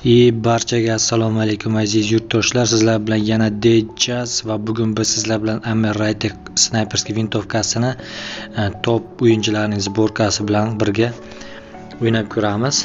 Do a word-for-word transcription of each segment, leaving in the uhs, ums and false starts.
И barchaga assalomu alaykum aziz yurtdoshlar, sizlar bilan yana Dejaz va bugun biz sizlar bilan Amer Raytek snayperskiy vintovkasini top o'yinchilarning sborkasi bilan birga o'ynab ko'ramiz.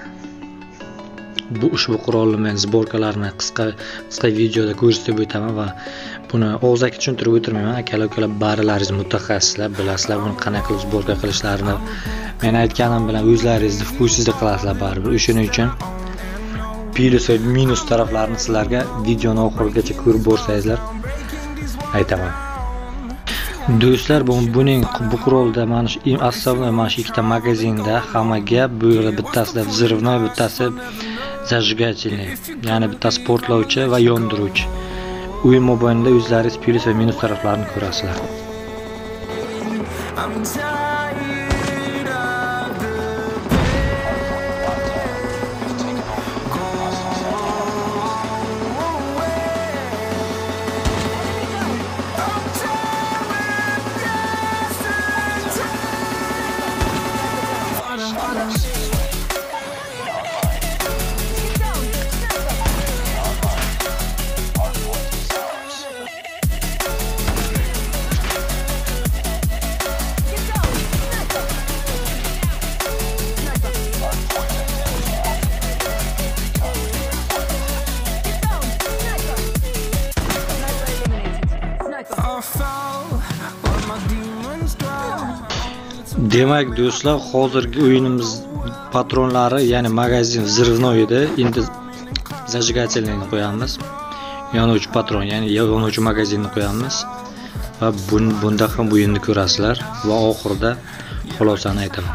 Bu ushbu qurolning sborkalarini qisqa qisqa videoda ko'rsatib o'taman va buni og'zaki tushuntirib o'tirmayman. Akalar-ukalar barilaringiz mutaxassislar, bilasizlar buni qanday qilib sborka qilishlarini. Men aytganim bilan o'zlaringiz vkusizlik qilasizlar baribir. O'shuning uchun plus va minus taraflarini sizlarga videoni oxirigacha ko'rib borsangizlar aytaman. Do'stlar, bu buning bu qurolda mana shu asosiy mana shu ikkita magazinda hamma gap bu yerda bittasida взрывной, bittasi zajigательный, ya'ni bittasi portlovchi va yondiruvchi. O'yin mobaynida o'zlaringiz plus va minus taraflarini ko'rasizlar. Demak do'stlar, hozirgi o'yinimiz patronlari, ya'ni magazin взрывной edi. Endi zajigательныйni qo'yamiz. Yonuvchi patron, ya'ni yonuvchi magazinni qo'yamiz va bunda ham o'yinni ko'rasizlar va oxirida xulosani aytaman.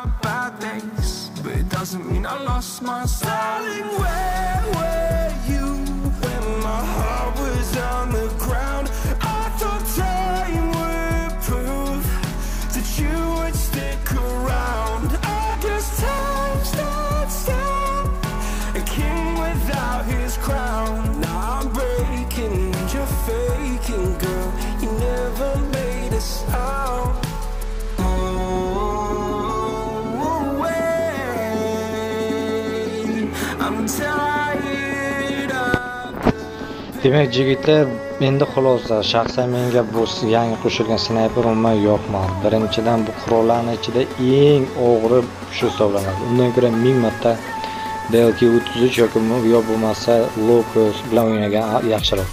Demak yigitlar, endi xulosa, shaxsan menga bu yangi qo'shilgan snayper umuman yoqmadi. Birinchidan bu qurollarning ichida eng og'iri shu hisoblanadi. Undan ko'ra ming marta D L K o'ttiz uch yoki yo bo'lmasa Locus bilan o'ynagan yaxshiroq.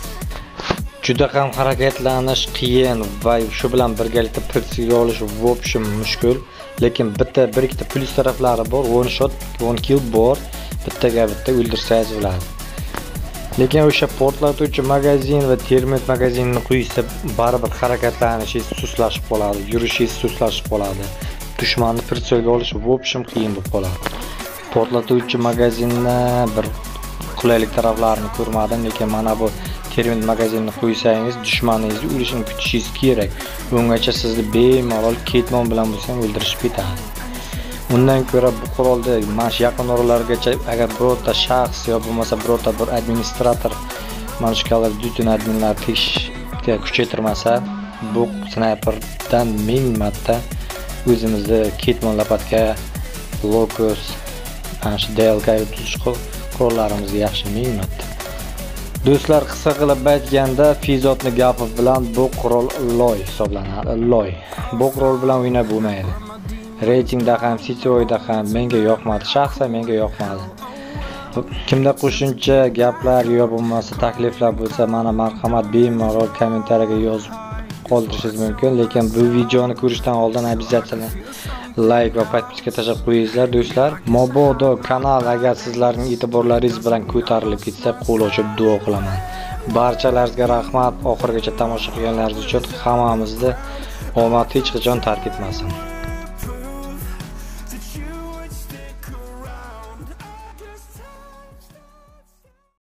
Juda ham harakatlanish qiyin va shu bilan birgalikda pritsiga olish vobshim mushkul, lekin bitta bir ikkita plus taraflari bor, one shot, one kill bor, bittaga bitta o'ldirsangiz bo'ladi. Lekin o'sha portlatuvchi magazin va termit magazinni qo'ysa baribir harakatlanish suslashib qoladi, yurish suslashib qoladi. Dushmanni pritselga olish vobshim qiyin bo'lib qoladi. Portlatuvchi magazinni bir qulaylik taraflarini ko'rmadim, lekin mana bu termit magazinni qo'ysangiz dushmaningizni urishini kutishingiz kerak. Ungacha sizni bemalol ketmon bilan bo'lsam o'ldirishib ketadi. Undan ko'ra bu qurolda mana shu yaqin o'rinlargacha agar birorta shaxs yo bo'lmasa birorta bir administrator mana shu kalar Dutton adminlar tekshga kuchaytirmasa, bu snayperdan ming marta o'zimizni ketmon lapatka, Locus, mana shu D L K qurollarimiz yaxshi ming marta. Do'stlar, qisqa qilib aytganda, Fizotni gapi bilan bu qurol loy hisoblanadi. Loy. Bu qurol bilan o'ynab bo'lmaydi. Reytingda ham, City'da ham menga yoqmadi, shaxsan menga yoqmadi. Kimda qo'shimcha gaplar yo bo'lmasa takliflar bo'lsa, mana marhamat bemalol kommentariyaga yozib qoldirishingiz mumkin, lekin bu videoni ko'rishdan oldin обязательно like va podpiska tashlab qo'yingizlar do'stlar. Mabodo kanal agar sizlarning e'tiborlaringiz bilan ko'tarilib ketsa, qo'l ochib duo qilaman. Barchalaringizga rahmat, oxirigacha tomosha qilganlaringiz uchun. Hammamizni omad hech qachon tark etmasin.